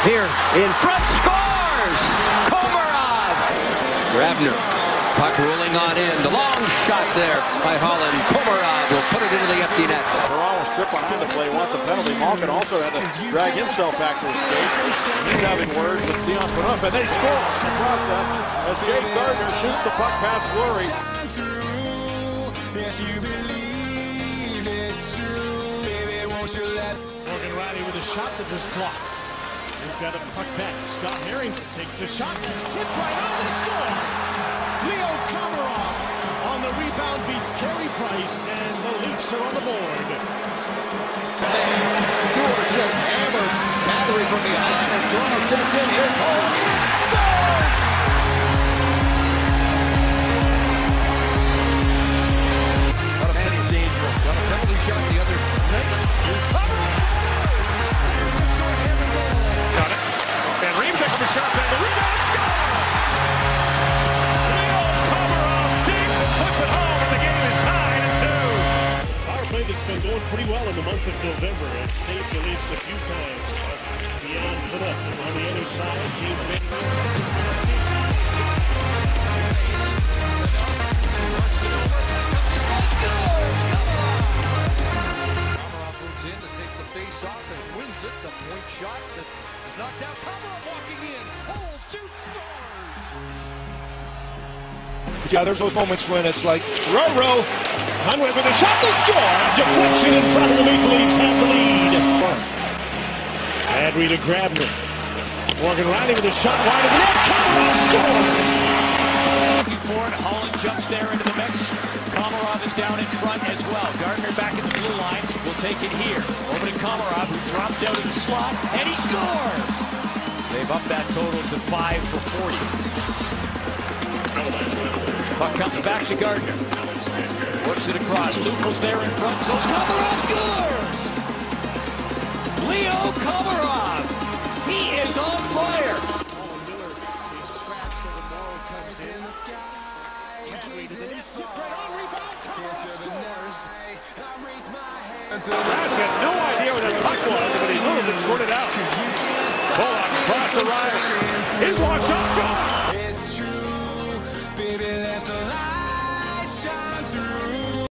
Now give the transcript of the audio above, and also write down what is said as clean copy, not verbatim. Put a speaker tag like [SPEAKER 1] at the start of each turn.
[SPEAKER 1] Here in front, scores! Komarov! Grabner, puck rolling on in. The long shot there by Holland. Komarov will put it into the empty net.
[SPEAKER 2] Corral will strip behind the play, wants a penalty. Malkin also had to drag himself back to his skate. He's having words with Dion Phaneuf, and they score across that as Jake Gardiner shoots the puck past Fleury.
[SPEAKER 3] Morgan Riley with a shot that was blocked. He's got a puck back. Scott Harrington takes a shot. It's tipped right on the score. Leo Komarov on the rebound beats Carey Price, and the Leafs are on the board.
[SPEAKER 4] Stewart just hammered Battery from behind, and Toronto steps in. Here's Cole. Scores! Got a man is dangerous. Got a penalty shot. The other next. Here's Komarov.
[SPEAKER 3] The shot back, the rebound, score! Leo Komarov digs and puts it home, and the game is tied at 2. Power play that's been going pretty well in the month of November. It's saved the Leafs a few times. Dion Phaneuf on the other side. James Komarov
[SPEAKER 4] moves in to take the face off and wins it. The point shot that is knocked down. Komarov walking in. Holds, shoots, scores!
[SPEAKER 5] Yeah, there's those moments when it's like, row. Hunwick with a shot to score. Deflection in front of the Maple Leafs have the lead.
[SPEAKER 3] Bad read of Grabner. Morgan Riley with a shot wide of the net. Komarov scores!
[SPEAKER 6] Looking for it. Holland jumps there into the mix. Komarov is down in front as well. Gardiner back in the blue line. Will take it here. Over to Komarov, who dropped out of the slot, and he scores! They've upped that total to 5 for 40. Puck comes back to Gardiner. Works it across. Lukel's there in front, so Komarov scores! Leo Komarov! He is on fire!
[SPEAKER 3] Miller is scratched, so the ball comes in. Cadbury to the net, tip right on rebound. Komarov scores! I've got no idea where that puck was, but he moved and scored it out. Bullock across the right. His long shot, score!